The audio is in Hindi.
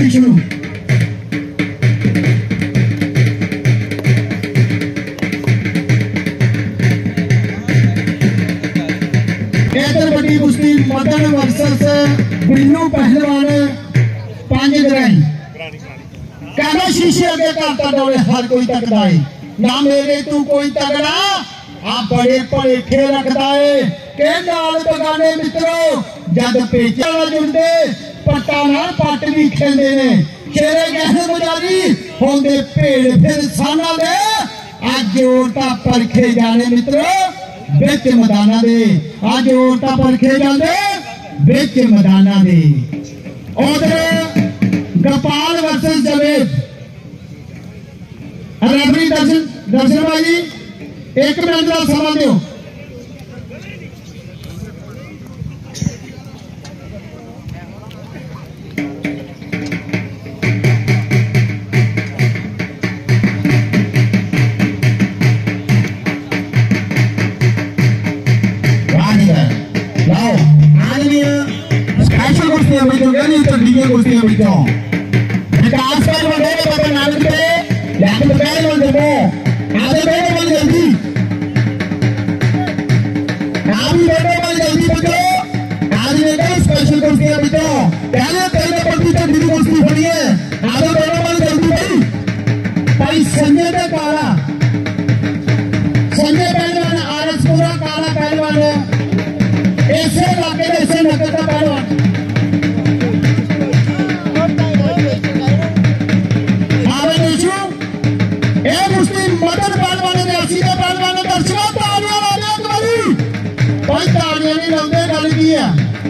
म्यूजिक शुरू। इधर बड़ी कुश्ती मदन वर्सेस बिन्नू पहलवान 5 ग्राई कहना शीशे अगे करता डोले हर कोई तकदा है ना मेरे तू कोई तगड़ा आप बड़े भलेखे रखदा है के नाल बगाने मित्रों जद पेचा जुड़दे पट्टा नाल पट भी खेलते ने शेरे गहरे मुजारी होंदे भेड़ फिर साना दे अज ओटा परखे जाने मित्रों बिच मैदाना दे अज ओटा परखे जाते बिच मैदाना दे। उधर गोपाल वर्सेस जावेद रेफरी दर्शन भाई जी 1 मिनट का समा दो। स्पेशल कुश्तियां बीतोगे नहीं तो डीजे कुश्तियां बीतो विकास का बंदे बाबा नानक पे लेकिन पहले बंदे वो आधे बैठे बंद जल्दी आप भी बैठे बंद जल्दी बंदो आज ने स्पेशल कुश्तियां बीतो पहले पहले पड़ती तो डीजे कुश्ती बनी है आधे बैठे बंद जल्दी भाई संजय का काला संजय पहलवान आरएस पूरा काला पहलवान ऐसे इलाके में ऐसे नगर का पहलवान मदन पहलवान ने सीधे पहलवान दर्शकों तालियां बजा दो भाई तालियां नहीं लाते गल की है